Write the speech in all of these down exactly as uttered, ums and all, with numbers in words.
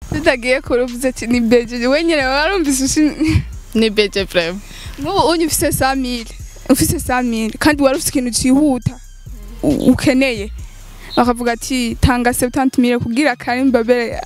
tutagiye kuruvuze ati ni beje wenyene warumvise ushi ni beje vraiment nk'ubu unyu ufise cinq mille ufise cinq mille kandi wari ufise ikintu cihuta ukeneye bakavuga ati tanga soixante mille kugira Karim Babel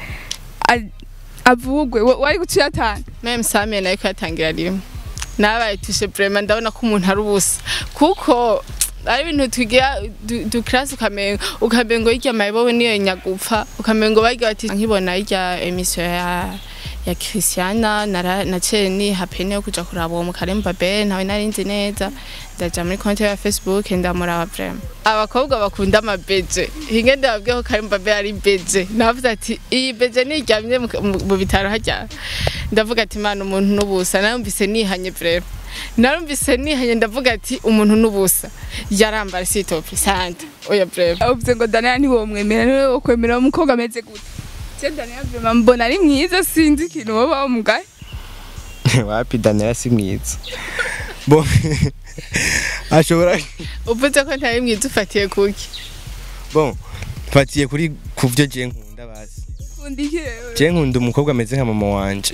avugwe wari guciyatana même cinq mille nayo kwatangira rimwe nabaye tushe vraiment ndabona ko umuntu ari ubusa kuko ari ibintu twigira du class ukamengo ukamengo irya mayibo niyo nyagupfa ukamengo bagira ati nkibona irya emission ya ya Christiana na na Cheni hapene yo kuja kuraba uwo Karim Babel nawe narinzi neza ndaja muri konti ya Facebook ndamuraba vraiment abakobwa bakunda amabeje ingene ndababwiye ko Karim Babel ari beje navuze ati iyi beje niryamye mu bitaro hajya ndavuga ati mana umuntu nubusa narumvise nihanye vraiment narumvise nihanye ndavuga ati umuntu nubusa yarambara sitopi sante oya vraiment uvuze ngo Daniel ni wo mwemera niwe wo kwemera umukobwa ameze gute je Daniel vraiment mbona ari mwiza sinzi ikintu woba umugaye wapi Daniel si mwiza bo ashobora uvuze ko ntari mwiza ufatiye kuki bon fatiye kuri kuvyo je nkunda basi kundikire je nkunda umukobwa ameze nka mama wanje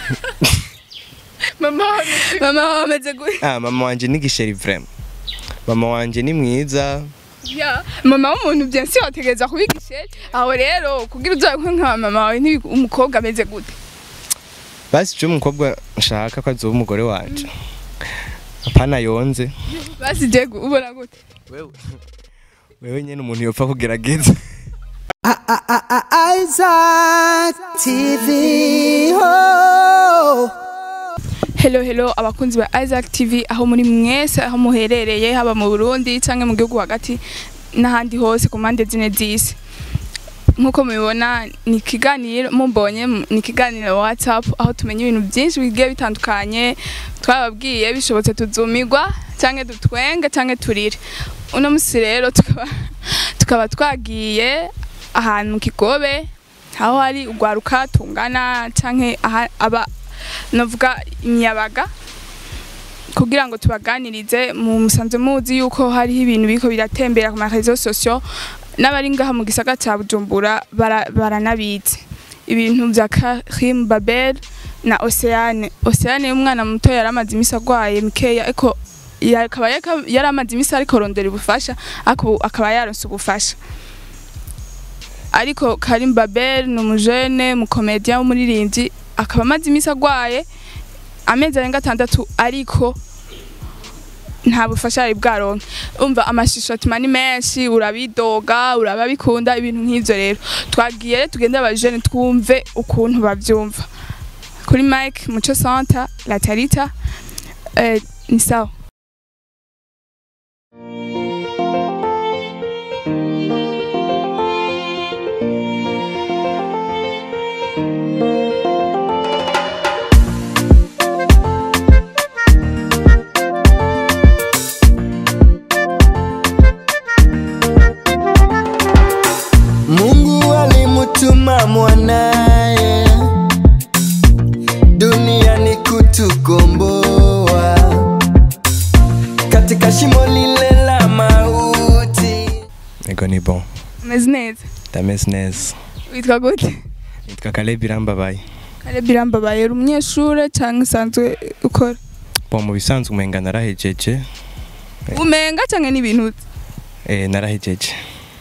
mama mama ameze gute ah mama wanje ni gisheri vraiment mama wanje ni mwiza ya mama w'umuntu bien sûr ategereza kubigishe aho rero kugira uzaye nka mama wawe ni umukobwa ameze gute basi cyo umukobwa nshaka ko azoba umugore wanje apana yonze basi je ubona gute wewe wewe nyene umuntu yopfa kugerageza Isaac T V ho Hello hello abakunzi ba Isaac T V aho muri mwese aho muherereye haba mu Burundi canke mu gihugu hagati n'ahandi hose ku mande zine z'isi nkuko mubibona ni kiganiro mumbonye ni kiganiro WhatsApp aho tumenya ibintu byinshi bigiye bitandukanye twababwiye bishobotse tuzumirwa canke dutwenga canke turire uno musi rero tukaba tukaba twagiye ahantu kigobe aho hari ugwaruka tungana canke aba navuga imyabaga kugira ngo tubaganirize mu musanze muzi yuko hari ibintu biko biratembera ku marezo sociaux n'abari ngaha mu gisagara ca Bujumbura baranabitse ibintu vya Karim Babel na Oceane Oceane umwana muto yaramaze imisa gwaye mikeya eko yakaba yaramaze imisa ariko rondera ubufasha akaba yaronse ubufasha ariko Karim Babel no mujene mu comedian w'umuririmbyi akaba amaze imisi agwaye amezi arenga atandatu ariko nta bufasha ari bwaronke umva amashisho atumani menshi urabidoga urababikunda ibintu nk'ivyo rero twagiye tugende abajene twumve ukuntu bavyumva kuri Mike Mucho Santa La Tarita eh ni sawa Tuma mwanae dunia ni kutukomboa katika shimo lile la mauti. Ego ni bon. Meznez. Tameznez. Witwa gute? Witwa Karim Babel. Karim Babel uri umunyeshure canke sanzwe ukora? Bon mu bisanzwe umenga narahejeje. Umenga canke ni bintu? Eh narahejeje.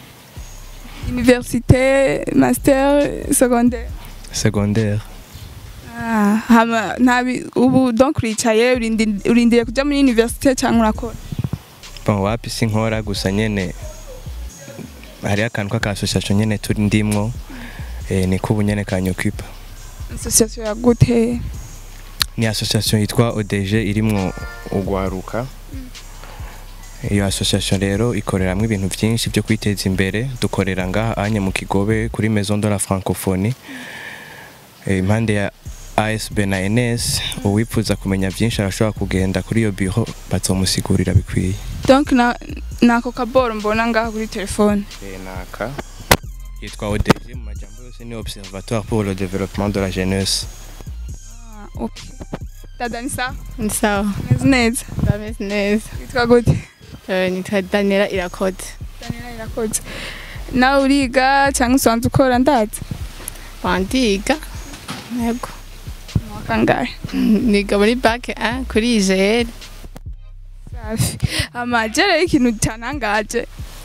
Université, master, secondaire. Secondaire. Ah, hama nabi ubu donc ricaye urindiriye kuja muri université cyangwa urakora? Bon wapi sinkora gusa nyene hari akantu ka association nyene turi ndimwo eh ni kubu nyene kanyokipa. Association ya gute? Ni association yitwa O D G irimwo ugwaruka. Iyo association rero ikoreramwe ibintu byinshi byo kwiteza imbere dukorera ngaha anye mu Kigobe kuri Maison de la Francophonie eh impande ya A S B na N S uwipfuza kumenya byinshi arashobora kugenda kuri iyo bureau bazomusigurira bikwiye. Donc na nako kaboro mbona ngaha kuri telefone eh naka yitwa O D G mu majambo yose ni Observatoire pour le développement de la jeunesse. Ah OK. Tadanisa nsawa Meznez Tameznez yitwa gute? Eh nitwa Daniela Irakoze. Daniela Irakoze. Na uriga cyangwa usanzwe ukora ndazi? bandiga yego kangahe niga muri bac un kuri Israel. safi amajere ikintu cyanangaje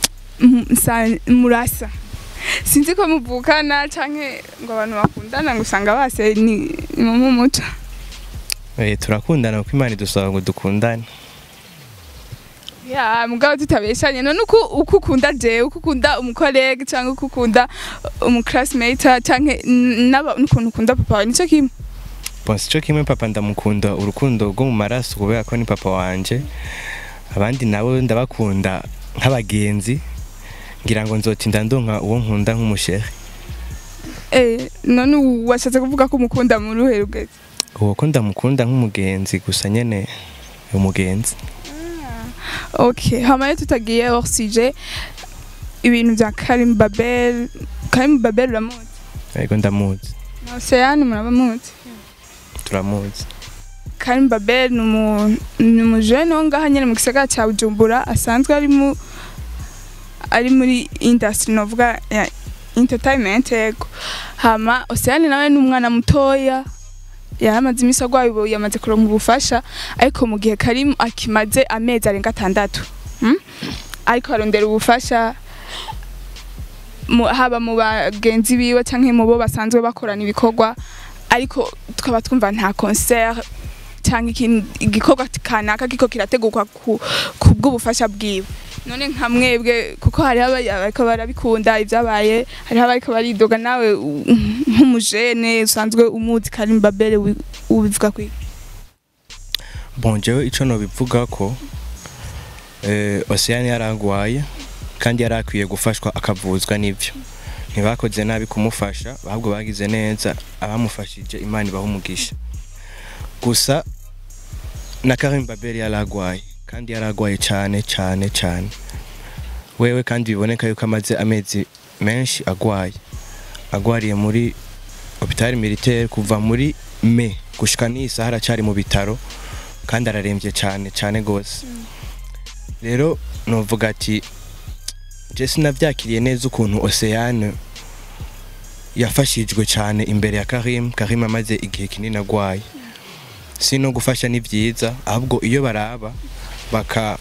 murasa sinzi ko muvukana canke ngo abantu bakundana ngo usanga base ni mu muco. Eh turakundana kuko Imana idusaba ngo dukundane. Ya mugabo tutabeshanye none uko uko ukunda je uko ukunda umukolege canke uko ukunda umu classmate canke naba ukuntu ukunda papa nico kimwe. Bon sico kimwe papa ndamukunda urukundo rwo mu maraso kubera ko ni papa wanje. Abandi nabo ndabakunda nk'abagenzi ngira ngo nzotinda ndonka uwo nkunda nk'umushehe. Eh none washatse kuvuga ko umukunda mu ruhe rugeze? Uwo ko ndamukunda nk'umugenzi gusa nyene umugenzi. Okay, hamaye tutagiye hors sujet ibintu bya Karim Babel. Karim Babel uramuzi? Yego ndamuzi. Na Oceane murabamuzi? Turamuzi. Karim Babel numu numujene ngaha nyene mu gisagara ca Bujumbura asanzwe ari mu ari muri industry novuga ya entertainment yego. Hama Oceane nawe n'umwana mutoya yaramaze imisi agwaye yamaze kuronka ubufasha ariko mu gihe Karim akimaze amezi arenga atandatu hmm? ariko arondera ubufasha haba mu bagenzi biwe canke mu bo basanzwe bakorana ibikorwa ariko tukaba twumva nta concert canke igikorwa kanaka kiko kirategurwa ku bw'ubufasha bwiwe. None nka mwebwe kuko hari abariko barabikunda ivyabaye hari abariko baridoga nawe nk'umujene usanzwe umuzi Karim Babel ubivuga kwi? Bon jewe ico no bivuga ko eh Oceane yaragwaye kandi yarakwiye gufashwa akavuzwa n'ivyo. Ntibakoze nabi kumufasha ahubwo bagize neza abamufashije Imana ibahumugisha. Gusa na Karim Babel yaragwaye kandi yaragwaye cyane cyane cyane. Wewe kandi biboneka yuko amaze amezi menshi agwaye. Agwariye muri hôpital militaire kuva muri me gushika ni sahara cyari mu bitaro kandi araremvye cyane cyane gose. Rero novuga ati je sinavyakiriye neza ukuntu Oceane yafashijwe cyane imbere ya Karim. Karim amaze igihe kinini agwaye. Sino gufasha ni vyiza ahubwo iyo baraba baka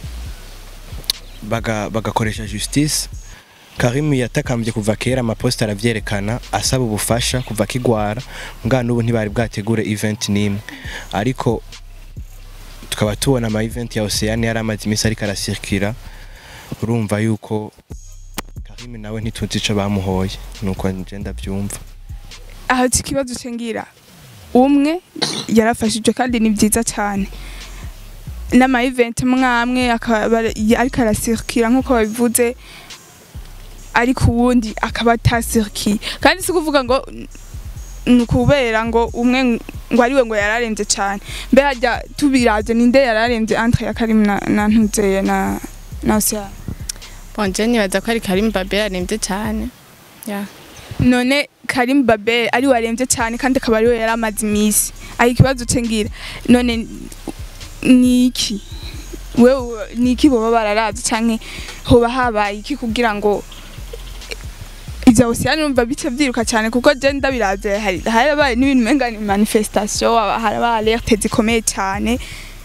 baga bagakoresha justice. Karim yatakambye kuva kera amaposta aravyerekana asaba ubufasha kuva kigwara mbwa nubu ntibari bwategure event nimwe ariko tukaba tubona ama event ya Oceane yaramaze imisi ariko arasirkira. Urumva yuko Karim nawe ntitunzi ico bamuhoye nuko nje ndavyumva. Aha ikibazo cengira umwe yarafashije kandi ni vyiza cyane n'ama event mwamwe ariko arasirkira nkuko babivuze ariko uwundi akaba atasirkiye kandi si kuvuga ngo nukubera ngo umwe ngo ariwe ngo yararemvye cyane mbe hajya tubiraje ninde yararemvye entre ya Karim na, na ntuzeye na na Oceane. Bon je nibaza ko ari Karim Babel aremvye cyane ya none Karim Babel ari waremvye cyane kandi akaba ariwe yaramaze imisi ari ikibazo cengira none niki wewe niki boba bararaza canke hoba habaye iki kugira ngo iza Oceane numva bice vyiruka cyane kuko je ndabiraze hari harabaye n'ibintu menga ni manifestation haraba alerte zikomeye cyane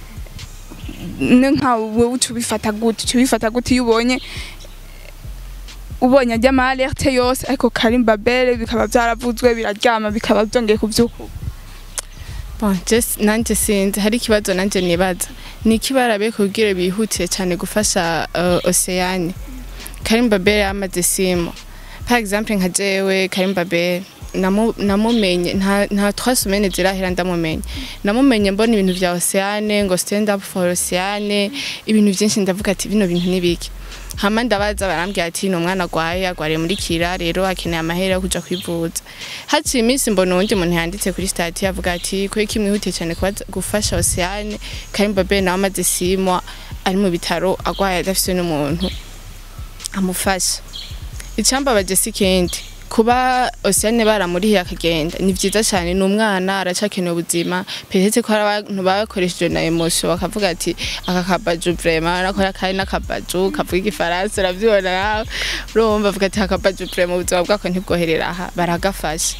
nka wewe ucubifata gute ucubifata gute yubonye ubonye ajya ama alerte yose ariko Karim Babel bikaba byaravuzwe biraryama bikaba byongeye kuvyuka. Bon just nanje sinzi hari kibazo nanje nibaza niki barabe kugira bihutiye cyane gufasha uh, Oceane. Karim Babel amaze simo par exemple nka jewe Karim Babel namumenye nta nta trois semaines zirahera ndamumenye namumenye mbona ibintu vya Oceane ngo stand up for Oceane ibintu byinshi ndavuga ati bino bintu nibiki. Hama ndabaza barambye ati no mwana gwaye agwariye muri Kira rero akeneye amahera yo kuja kwivuza. Haci imisi mbona undi muntu yanditse kuri stati yavuga ati ko ikimwihutiye cyane gufasha Oceane Karim Babel nawe amaze simo ari mu bitaro agwaye adafise n'umuntu amufasha. Icamba baje sikendi kuba Oceane baramurihiye akagenda ni vyiza cyane n'umwana aracakeneye ubuzima petete ko abantu bakoresheje na emotion bakavuga ati aka kabaju vraiment nakora kandi nakabaju kavuga igifaransa uravyibona urumva bavuga ati akabaju vraiment ubuzima bwako ntibwoherera aha baragafasha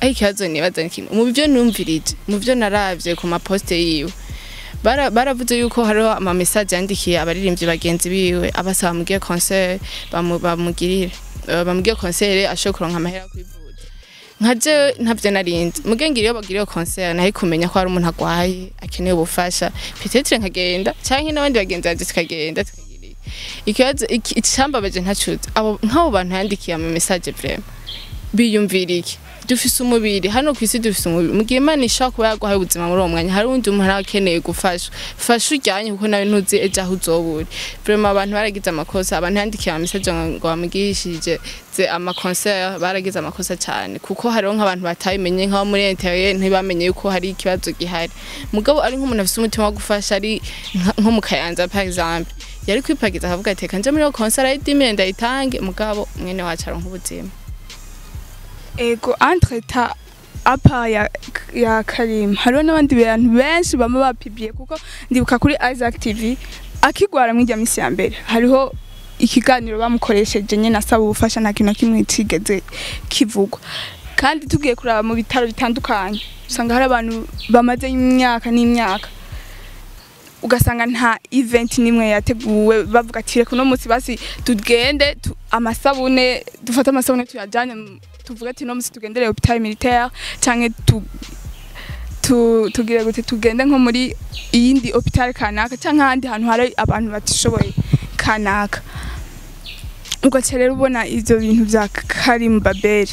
aho ikibazo nibaza ni kimwe mu byo numvirije mu byo naravye ku maposte yiwe bara baravuze yuko hariho ama message yandikiye abaririmbyi bagenzi biwe abasaba mugiye concert bamugirire bamugiye concert ashobora kuronka amahera kwivuza nkaje ntavyo narindi mugengiriye bagiriye concert nahi kumenya ko hari umuntu agwaye akeneye ubufasha peut-être nkagenda canke n'abandi bagenzi baje tukagenda tukagiriye ikibazo icambabaje ntacuze abo nk'abo bantu yandikiye ama message vraiment biyumvirike dufise umubiri hano kwisi dufise umubiri mugiye Imana ishaka kuba yagwaye ubuzima muri uwo mwanya hari undi umuntu akeneye gufasha fasha ujyanye kuko nawe ntuzi ejo aho uzobura vraiment abantu baragize amakosa abantu yandikiye ama message ngo bamugishije ze ama concert baragize amakosa cyane kuko hariho nk'abantu batabimenye nk'abo muri internet ntibamenye yuko hari ikibazo gihari mugabo ari nk'umuntu afise umutima wo gufasha ari nko mu Kayanza par exemple yari kwipagiza akavuga ati kanje muri concert ari dix mille ndayitange mugabo mwene wacu aronka ubuzima. Ego entre ta apa ya ya Karim hariho n'abandi bantu benshi bama bapibiye kuko ndibuka kuri Isaac T V akigwara mw'ijya misi ya mbere hariho ikiganiro bamukoresheje nyene asaba ubufasha nta kintu kimwe cigeze kivugwa kandi tugiye kuraba mu bitaro bitandukanye usanga hari abantu bamaze imyaka n'imyaka ugasanga nta event nimwe yateguwe bavuga ati reka no munsi basi tugende tu, amasabune dufata amasabune tuyajanye tuvuga ati no munsi tugendere hopital militaire canke tu tu tugire gute tugende nko muri iyindi hopital kanaka canke handi hantu hari abantu batishoboye kanaka ugace rero ubona ivyo bintu vya Karim Babel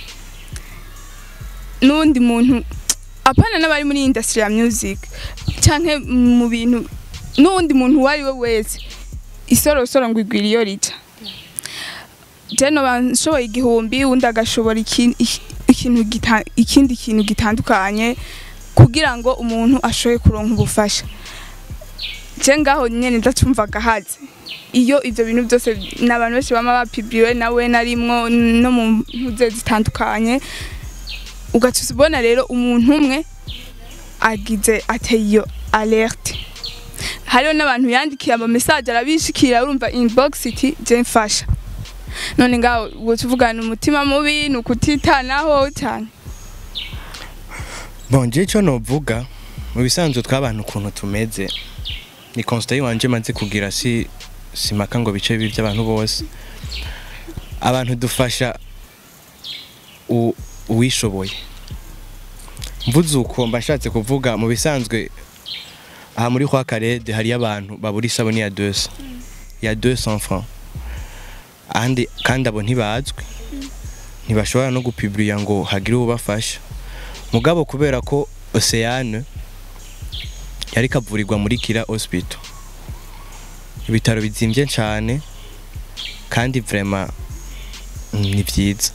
nundi muntu apana n'abari muri industry ya music canke mu bintu nundi muntu wari we wese isoro soro ngo igwiriyo rica jeno banshoboye igihumbi undi agashobora ikintu ikindi kintu gitandukanye kugira ngo umuntu ashoye kuronka ubufasha je ngaho nyene ndacumvaga haze iyo ivyo bintu byose n'abantu benshi bama bapibiwe nawe narimwo no mu mpuze zitandukanye ugatubona rero umuntu umwe agize ateyo alerte hariho n'abantu yandikiye ama message arabishikira urumva inbox iti je mfasha none ngaho uwo tuvugana umutima mubi nukutitanaho cyane. Bon je cyo novuga mu bisanzwe tw'abantu kuntu tumeze ni constat wanje manze kugira si simaka ngo bice bibi by'abantu bose abantu dufasha u uwishoboye mvuze uko mbashatse kuvuga mu bisanzwe aha muri kwa Karede hari abantu baburi saboni ya deux cents ya deux cents francs andi kandi abo ntibazwe ntibashobora no gupublier ngo hagire ubafasha mugabo kubera ko Oceane yari kavurirwa muri Kira hospital ibitaro bizimvye cyane kandi vraiment ni vyiza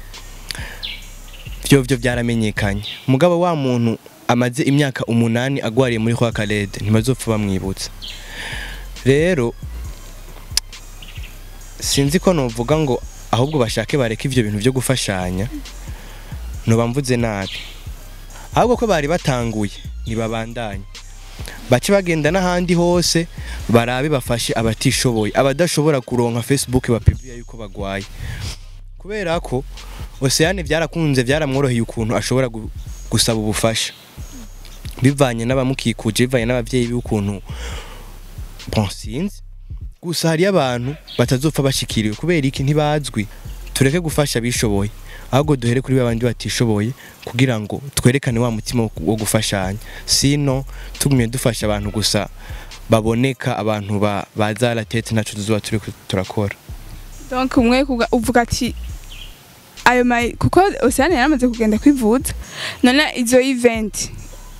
byo byo byaramenyekanye mugabo wa muntu amaze imyaka umunani agwariye muri kwa Karede ntibazopfa bamwibutsa rero sinzi ko novuga ngo ahubwo bashake bareka ivyo bintu byo gufashanya no bamvuze nabi ahubwo ko bari batanguye nibabandanye baci bagenda n'ahandi hose barabe bafashe abatishoboye abadashobora kuronka Facebook bapibya yuko bagwaye kubera ko Oceane byarakunze byaramworoheye ukuntu ashobora gusaba ubufasha bivanye n'abamukikuje bivanye n'abavyeyi b'ukuntu bonsinzi gusa hari abantu batazopfa bashikiriwe kubera iki ntibazwi tureke gufasha bishoboye ahubwo duhere kuri babandi batishoboye kugira ngo twerekane wa mutima wo gufashanya sino tugumye dufasha abantu gusa baboneka abantu ba bazara tete naco tuzoba turi turakora. Donc umwe uvuga ati ayo mai kuko Oceane yaramaze kugenda kwivuza none izo event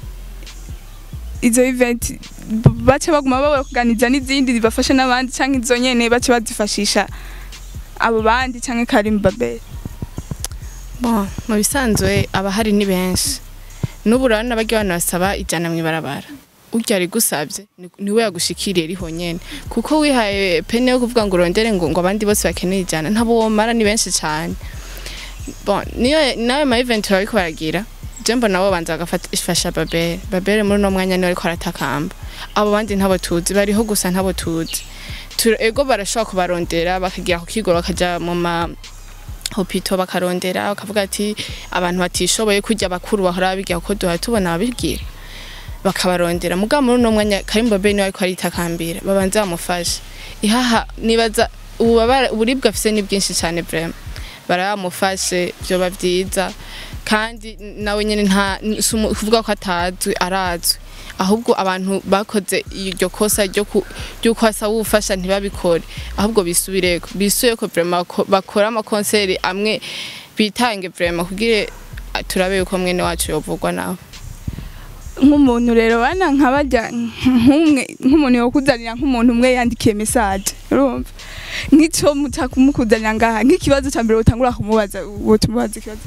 izo event bace baguma babaganiza n'izindi zibafasha n'abandi canke izo nyene bace bazifashisha abo bandi canke Karim Babel. Bon mu bisanzwe abahari ni benshi n'uburana bagibana basaba ijana mwibarabara urya ari gusabye niwe yagushikiriye riho nyene kuko wihaye pene yo kuvuga ngo urondere ngo ngo abandi bose bakeneye ijana ntabo mara ni benshi cyane. Bon niyo nawe ma event bariko baragira jembo nabo banza bagafasha Babel Babel muri no mwanya niwe ariko aratakamba abo bandi ntabo tuzi bariho gusa ntabo tuzi ego barashaka kubarondera bakagira ku kigo bakaja mu ma mahopito bakarondera bakavuga ati abantu batishoboye kujya bakuru bahora bigira ko duha tubona babigira bakabarondera mugabo muri no mwanya Karim Babel ni ariko aritakambira babanza bamufashe ihaha nibaza ububabara uburibwa afise ni bwinshi cyane vraiment baramufashe byo bavyiza kandi nawe nyene nta kuvuga ko atazwi arazwi ahubwo abantu bakoze iryo kosa ryo ryo kwasa ubufasha ntibabikore ahubwo bisubireko bisubireko vraiment bakora ama concert amwe bitange vraiment kugira turabe uko mwene wacu yovugwa nawe nk'umuntu rero bana nkabajya nk'umwe nk'umuntu yokuzanira nk'umuntu umwe yandikiye message urumva nk'icyo mutakumukuzanira ngaha nk'ikibazo cya mbere utangura kumubaza utumubaza ikibazo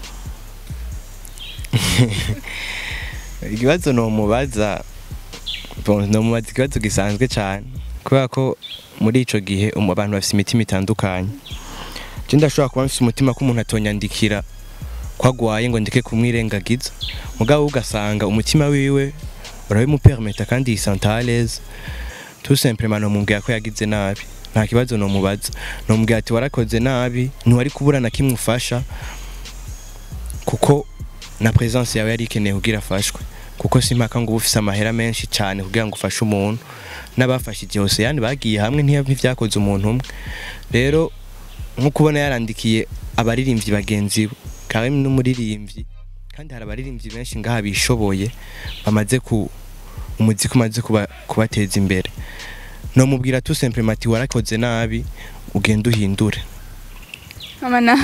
ikibazo no mubaza bon no mubaza ikibazo gisanzwe cyane kubera ko muri ico gihe abantu bafite imitima itandukanye je ndashobora kuba mfite umutima ko umuntu atonyandikira kwagwaye ngo ndike kumwirengagiza mugabo ugasanga umutima wiwe urabimupermeta kandi yisanta à l'aise tout simplement no mumbwira ko yagize nabi nta kibazo no mubaza no mumbwira ati warakoze nabi ntiwari kubura na kimwe ufasha kuko na presence yawe yari ikeneye kugira afashwe kuko simpaka ngo ufise amahera menshi cyane kugira ngo ufashe umuntu n'abafashije yose yani bagiye hamwe ntiyavyakoze umuntu umwe rero nko kubona yarandikiye abaririmbyi bagenzi Karim n'umuririmbyi kandi hari abaririmbyi benshi ngaha bishoboye bamaze ku umuziki umaze kuba kubateza imbere no mubwira tout simplement ati warakoze nabi ugenda uhindure amana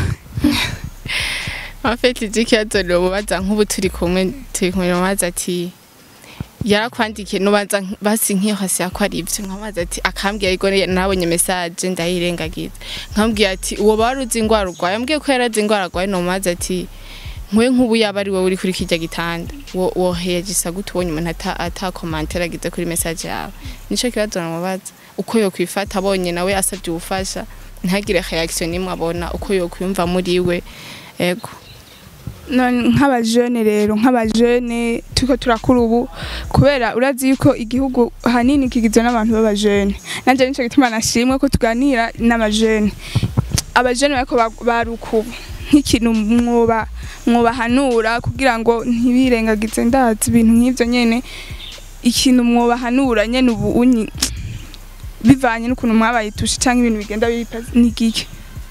afite ikibazo rero baza nk'ubu turi kumwe turi kumwe maze ati yarakwandikiye nubanza basi nkiyo hasi yakwari ibyo nkamaze ati akambwiye ariko nabonye message ndayirengagiza nkambwiye ati uwo baruzi ingwara urwaye ambwiye ko yarazi ingwara urwaye no maze ati nkwe nk'ubu yaba ari wowe uri kuri kijya gitanda wo wo hegisa gutubonye umuntu ata ata commentaire agize kuri message yawe nico kibazo namubaza uko yo kwifata abonye nawe asabye ubufasha ntagire reaction nimwe abona uko yo kwumva muri we ego nk'abajene rero nk'abajene tuko turakura ubu kubera urazi yuko igihugu hanini kigizwe n'abantu b'abajene nanje nico gituma nashimwe ko tuganira n'abajene abajene bako barukubu nk'ikintu mwoba mwobahanura kugira ngo ntibirengagize ndazi ibintu nk'ivyo nyene ikintu mwobahanura nyene ubu unyi bivanye n'ukuntu mwabayitusha cyangwa ibintu bigenda nigike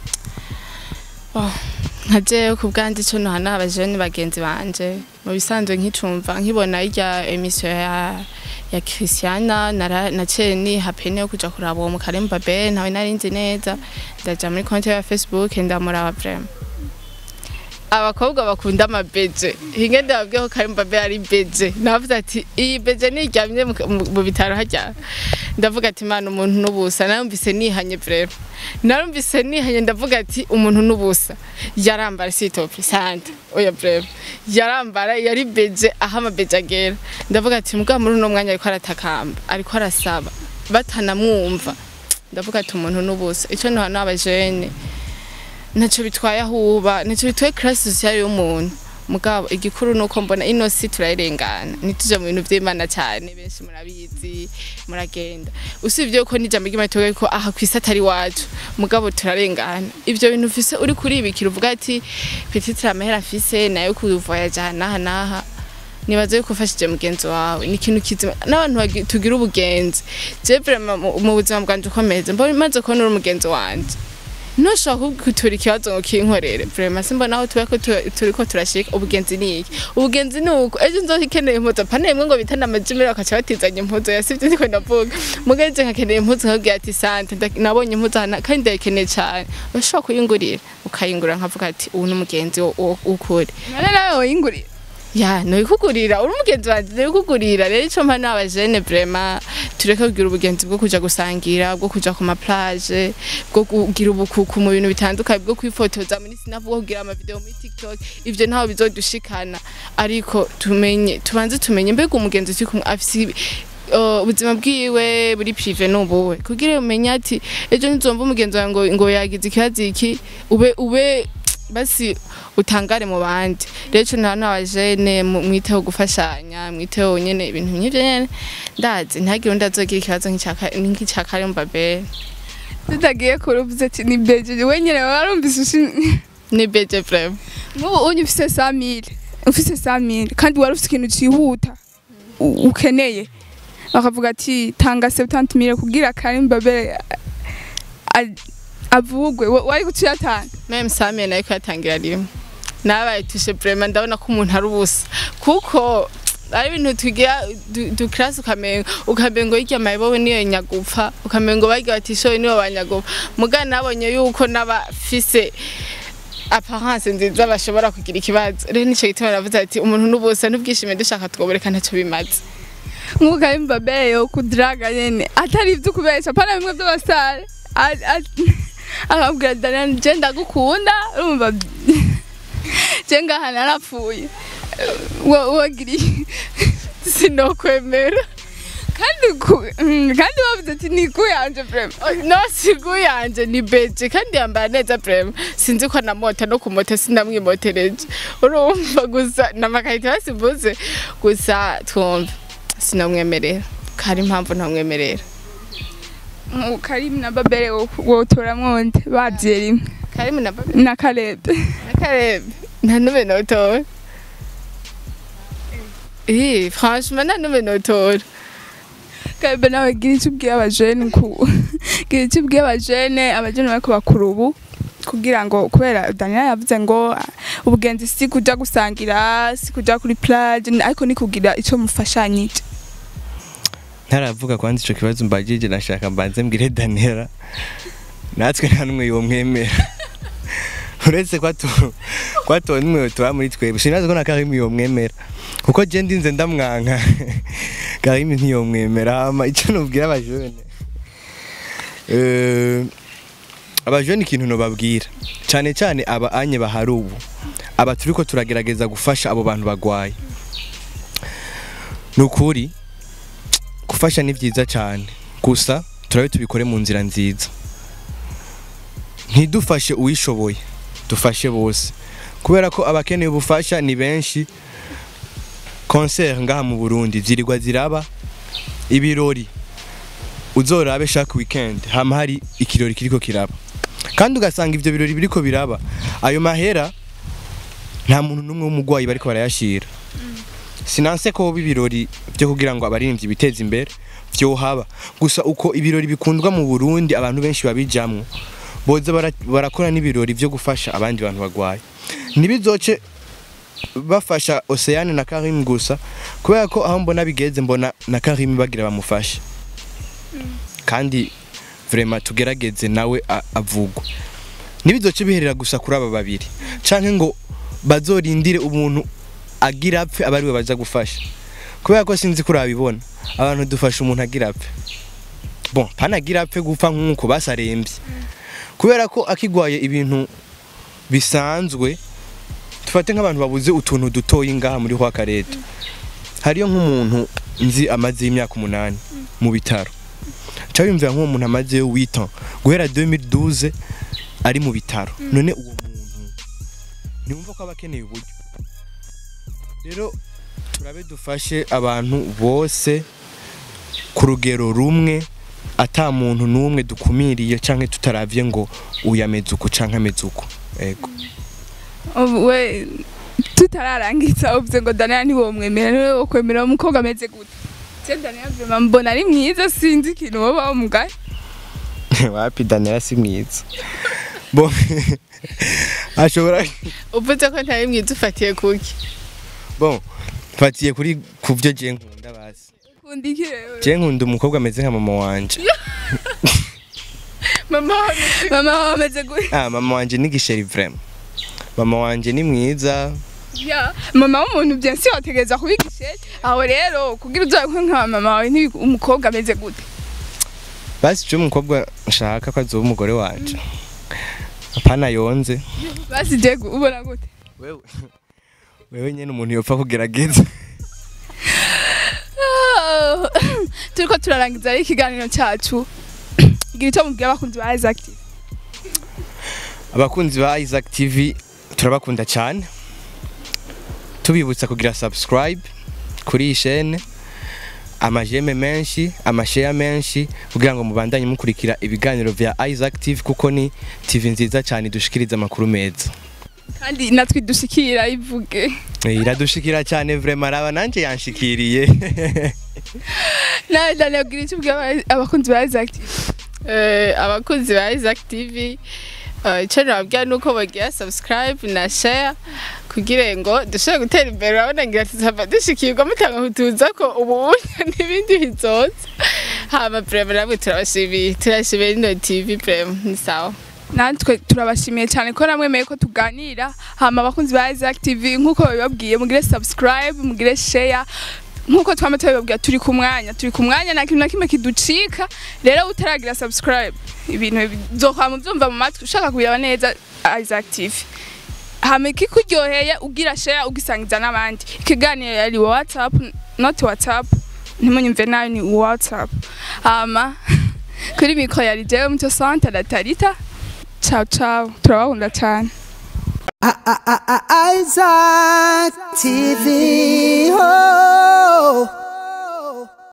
oh nkaje kubwandi cyo no hana abajene bagenzi banje mu bisanzwe nkicumva nkibona irya emission ya ya Christiana na na Cheni hapene yo kuja kuraba uwo Karim Babel nawe narinzi neza ndaja muri konti ya Facebook ndamuraba vraiment abakobwa bakunda amabeje hinge ndababwiye ko Karim Babel ari beje navuze ati iyi beje ni iryamye mu bitaro hajya ndavuga ati mana umuntu nubusa narumvise nihanye vraiment narumvise nihanye ndavuga ati umuntu nubusa yarambara sitopi sante oya vraiment yarambara yari beje aha amabeje agera ndavuga ati mugabo muri no mwanya ariko aratakamba ariko arasaba batanamwumva ndavuga ati umuntu nubusa ico no hano abajene naco bitwaye ahuba naco bitwaye class sociale y'umuntu mugabo igikuru nuko mbona ino si turayirengana nituje mu bintu vy'Imana cyane benshi murabizi muragenda usivye ko nijambo ry'imatoke ko aha kwisatari wacu mugabo turarengana ivyo bintu ufise uri kuribikira uvuga ati petite la mère afise nayo kuvoyager naha naha nibaze yuko ufashije mugenzi wawe ni ikintu kizima n'abantu tugira ubugenzi je vraiment mu buzima bwanje ukomeze mbo maze ko nuri umugenzi wanje no shaka kutura ikibazo ngo kinkorere vraiment simba naho tubako turiko turashika ubugenzi ni iki ubugenzi nuko ejo nzokeneye impuzo pane imwe ngo bitana amajimira akaca batizanye impuzo yasivye ndiko ndavuga mugenzi nkakeneye impuzo nkabwiye ati sante nabonye impuzo kandi ndakeneye cyane ushaka kuyingurira ukayingurira nkavuga ati ubu n'umugenzi ukuri none nawe woyingurira ya no ikugurira uri umugenzi wanje no ikugurira rero ico mpa n'abajene vraiment tureka kugira ubugenzi bwo kuja gusangira bwo kuja ku Partage bwo kugira ubukuku mu bintu bitandukanye bwo kwifotoza muri sinavuga kugira ama video muri TikTok ivyo ntaho bizodushikana ariko tumenye tubanze tumenye mbega umugenzi cyo afisi ubuzima bwiwe buri prive n'ubuwe kugira umenye ati ejo nzomva umugenzi wawe ngo ngo yagize ikibazo iki ube ube basi utangare mu bandi rero nta n'abajene mwiteho gufashanya mwiteho nyene ibintu nk'ivyo nyene ndazi ntagire ndazogira ikibazo nk'icaka nk'icaka Karim Babel tutagiye kuruvuze ati ni beje wenyene warumvise ni beje vraiment nk'ubu unyu ufise cent mille ufise cent mille kandi wari ufise ikintu cihuta ukeneye bakavuga ati tanga soixante mille kugira Karim Babel avugwe wari guciya tanga même cent mille nayo kwatangira rimwe nabaye tushe vraiment ndabona ko umuntu ari ubusa kuko ari ibintu tugira du class ukamengo ukamengo irya mayibowe niyo nyagupfa ukamengo bagiye batishoye niyo banyagupfa muga nabonye yuko nabafise apparence nziza bashobora kugira ikibazo rero nico gituma navuze ati umuntu nubusa nubwishime dushaka tugobereka ntacyo bimaze nk'uko Karim Babel yo kudraga nyene atari ivyo kubesha pana bimwe by'abasare akabwira Daniel je ndagukunda urumva je ngaha narapfuye wagiri sinokwemera kandi kandi bavuze ati ni kuyanje prem no sigu yanje ni beje kandi yambara neza prem sinzi ko na mota no ku mota sinamwimotereje urumva gusa namakayita basimbuze gusa twumva sinamwemerera kari impamvu ntamwemerera Karim na Babel wotora mwonde bavyera imwe Karim na Babel na Caleb na Caleb nta nube notora eh franchement nta nube notora Caleb nawe gira icyo ubwiye abajene ku gira icyo ubwiye abajene abajene bariko bakura ubu kugira ngo kubera Daniel yavuze ngo ubugenzi si kuja gusangira si kuja kuri plage ariko ni kugira ico mufashanyije ntaravuga kwandi ico kibazo mbagije nashaka mbanze mbwire Daniel natwe nta numwe yomwemera uretse kwato kwato nimwe tuba muri twebwe sinazi ko na Karim yomwemera kuko je ndinze ndamwanka Karim ntiyomwemera ama ico nubwira abajene eh abajene ikintu no babwira cyane cyane aba anye bahari ubu aba turiko turagerageza gufasha abo bantu bagwaye nukuri gufasha ni byiza cyane gusa turabe tubikore mu nzira nziza ntidufashe uwishoboye dufashe bose kubera ko abakeneye ubufasha ni benshi concert ngaha mu Burundi zirirwa ziraba ibirori uzorabe chaque weekend hama hari ikirori kiriko kiraba kandi ugasanga ivyo birori biriko biraba ayo mahera nta muntu numwe w'umugwayi bariko barayashira sinanse ko bibirori byo kugira ngo abaririmbyi biteze imbere byo haba gusa uko ibirori bikundwa mu Burundi abantu benshi babijamwe boza barakora n'ibirori byo gufasha abandi bantu bagwaye nibizoce bafasha Oceane na Karim gusa kubera ko aho mbona bigeze mbona na Karim bagira bamufasha kandi vraiment tugerageze nawe avugwa nibizoce biherera gusa kuri aba babiri canke ngo bazorindire umuntu agira apfe abariwe baza gufasha kubera ko sinzi kurabibona abantu dufasha umuntu agira apfe bon panagira apfe gupfa nkuko basarembye kubera ko akigwaye ibintu bisanzwe tufate nk'abantu babuze utuntu dutoyi ngaha muri kwa karete hariyo nk'umuntu nzi amaze y'imyaka umunani mu bitaro cyabimvira nk'uwo muntu amaze huit ans guhera deux mille douze ari mu bitaro none uwo muntu niumva ko abakeneye uburyo rero turabe dufashe abantu bose ku rugero rumwe ata muntu numwe dukumiriye canke tutaravye ngo uyameze uko canke ameze uko ego we tutararangiza uvuze ngo Daniel ni wo mwemera niwe wo kwemera umukobwa ameze gute je Daniel vraiment mbona ari mwiza sinzi ikintu woba umugaye wapi Daniel si mwiza bo ashobora uvuze ko ntari mwiza ufatiye kuki bon fatiye kuri kuvyo je nkunda basi kundikire je nkunda umukobwa ameze nka mama wanje mama mama ameze gute ah mama wanje ni gisheri vraiment mama wanje ni mwiza ya mama w'umuntu bien sûr ategeza kubigisheri aho rero kugira uzoye nka mama wawe ni umukobwa ameze gute basi je umukobwa nshaka ko azoba umugore wanje apana yonze basi je ubona gute wewe wewe nyene umuntu yopfa kugerageza turiko turarangiza ikiganiro cyacu igira icyo mubwira abakunzi ba Isaac T V abakunzi ba Isaac T V turabakunda cyane tubibutsa kugira subscribe kuri iyi chaîne amajeme menshi amashare menshi kugira ngo mubandanye mukurikira ibiganiro vya Isaac T V kuko ni T V nziza cyane dushikiriza amakuru meza. kandi natwe dushikira ivuge iradushikira cyane vraiment raba nanje yanshikiriye nawe ndanagira icyo ubwira abakunzi ba Isaac T V eh abakunzi ba Isaac T V icyo nababwira nuko bagira subscribe na share kugira ngo dushobore gutera imbere urabona ngira tuzava dushikirwa mutanga kutuza ko ubu n'ibindi bizoza hama vraiment nabwo turabashimiye turashimiye ino T V vraiment ni sawa natwe turabashimiye cyane ko namwemeye ko tuganira hama abakunzi ba Isaac T V nkuko babibabwiye mugire subscribe mugire share nkuko twamaze babibabwira turi ku mwanya turi ku mwanya nta kintu na kimwe kiducika rero utaragira subscribe ibintu bizohama byumva mu matwi ushaka kubiraba neza Isaac T V hama kikuryoheye ugira share ugisangiza n'abandi ikiganiro yari WhatsApp not WhatsApp ntimunyumve nayo ni WhatsApp hama kuri mikro yari jewe muto Santa la Tarita. Ciao ciao, turabakunda cyane. Isaac T V.